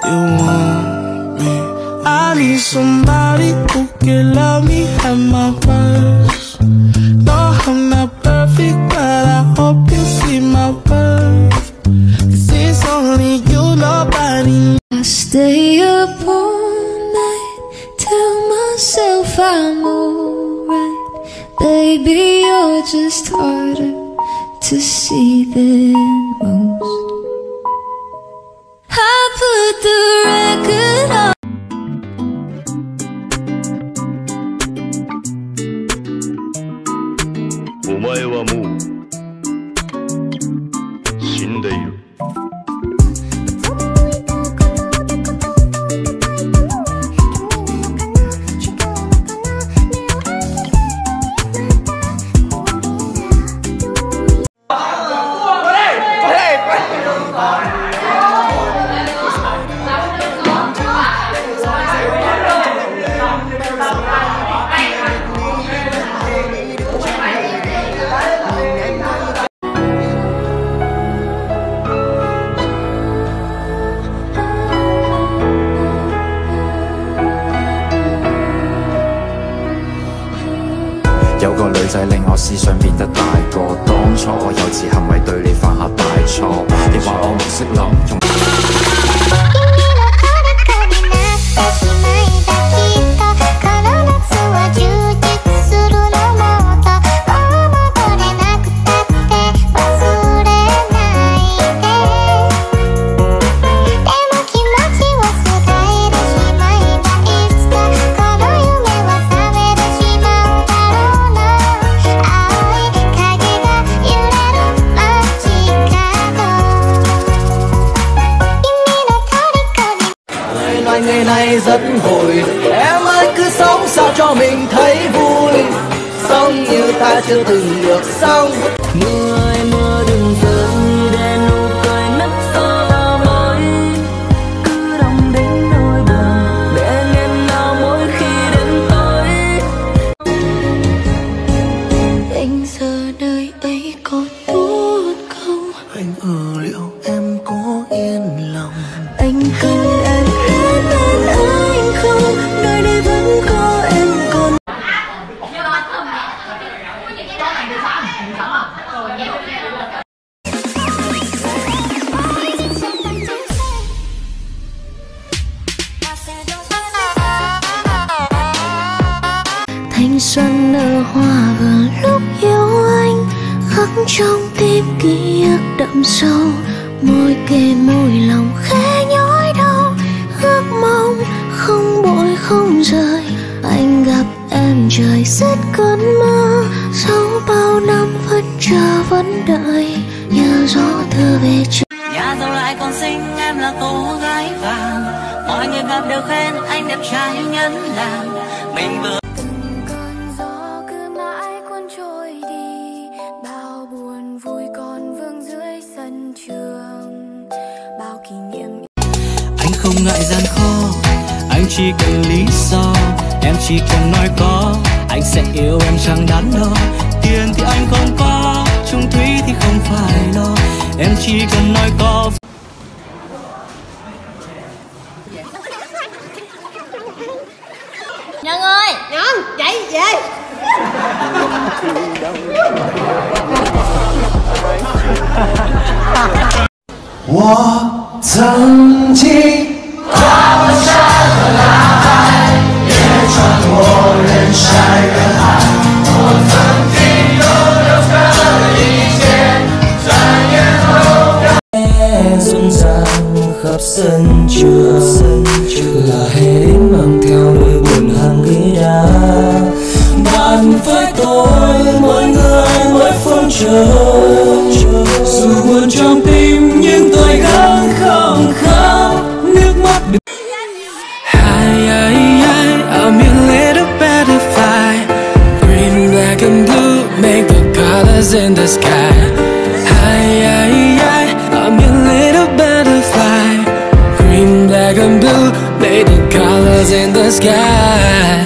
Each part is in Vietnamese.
you want me. I need somebody who can love me at my worst. No, I'm not perfect, but I hope you see my worth. 'Cause it's only you, nobody. I stay up all night, tell myself I'm alright. Baby, you're just harder to see than most. I put the record on. 有個女仔令我思想變得大個，當初我幼稚行為對你犯下大錯，你話我唔識諗用。 Ngày này rất vui, em ơi cứ sống sao cho mình thấy vui, sống như ta chưa từng được sống. Mưa ơi mưa đừng rơi để nụ cười nấp sau bao mối, cứ đong đến nỗi buồn để em nào mỗi khi đến tối. Anh giờ nơi ấy có tốt không? Anh liệu em có yên lòng? Anh cần em hết bên anh không? Nơi đây vẫn có em còn. Thanh xuân nở hoa vừa lúc yêu anh, khắc trong tim ký ức đậm sâu. Môi kề môi lòng khẽ nhói đau, ước mong không bội không rời. Anh gặp em trời rất cơn mơ, sau bao năm vẫn chờ vẫn đợi, nhờ gió thơ về trời. Nhà giàu lại còn xinh, em là cô gái vàng, mọi người gặp đều khen anh đẹp trai nhân làng. Mình vừa từng cơn gió cứ mãi cuốn trôi đi, bao buồn vui còn vương dưới sân trường, bao kỷ niệm. anh không ngại gian khó, anh chỉ cần lý do, em chỉ cần nói có, anh sẽ yêu em chẳng đắn đo. Tiền thì anh không có, chung thủy thì không phải lo, em chỉ cần nói có. Nhân ơi, Nhân, dậy về. 我曾经跨过山和大海，也穿过人山人海。我曾经拥有着一切，转眼后 xuân sang khắp sân trường là hè đến mang theo nỗi buồn hàng ghế đá. Bạn với tôi mỗi người mỗi phương trời, dù buồn trong tim nhưng tôi gắng không khóc nước mắt. I'm a little butterfly, green, black and blue make the colors in the sky. I'm a little butterfly, green, black and blue make the colors in the sky.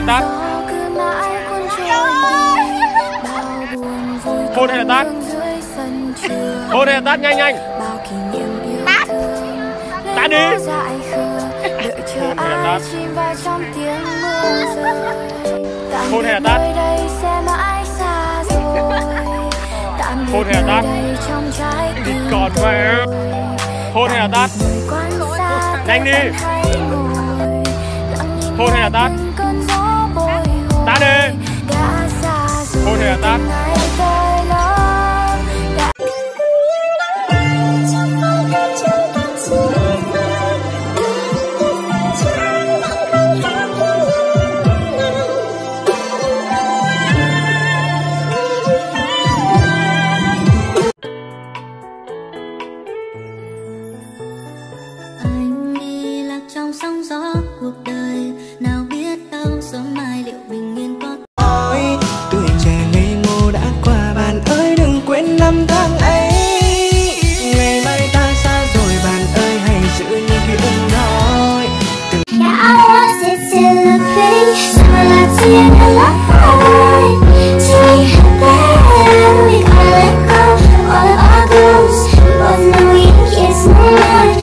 tát. Hôn hay là tát? Hôn hay là tát, nhanh nhanh. Tát. Tát đi. Hôn hay là tát? Hôn hay là tát? Hôn hay là tát? Đi còn mẹ. Hôn hay là tát? Nhanh đi. Hôn hay là tát? Tát đi. Hôn hay là tát? Trong sóng gió cuộc đời nào biết đâu sớm mai liệu bình yên có ôi tuổi trẻ ngây ngô đã qua, bạn ơi đừng quên năm tháng ấy. Ngày mai ta xa rồi bạn ơi, hãy giữ những ký ức đó. Yeah, I was it till the pain, summer lights in the light. Till we had that, we gotta let go of all of our goals. We both know we kiss more.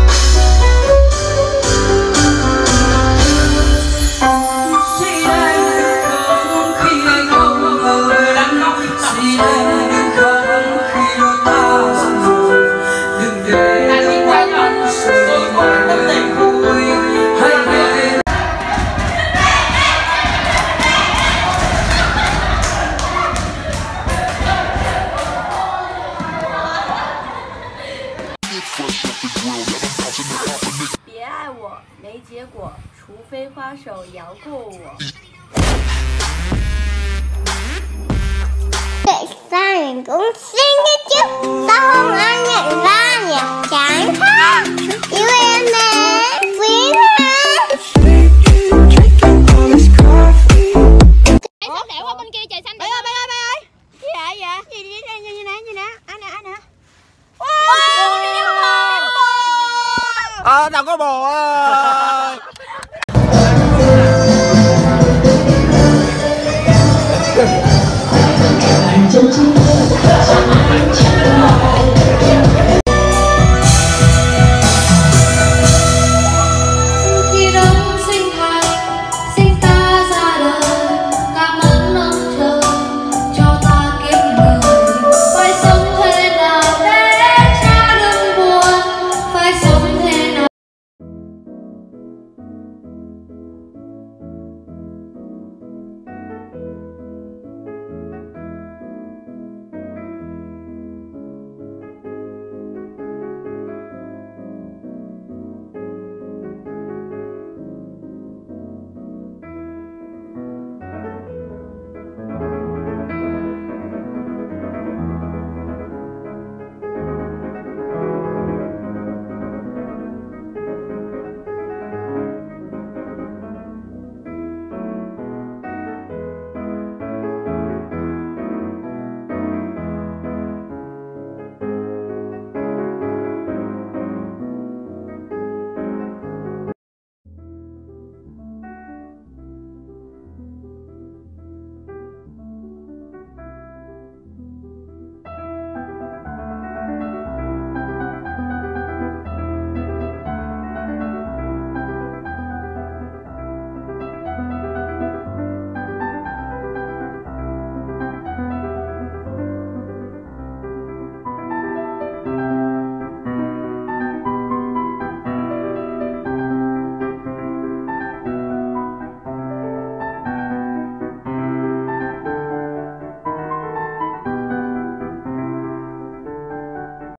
别爱我，没结果，除非花手摇过我。 3人公司。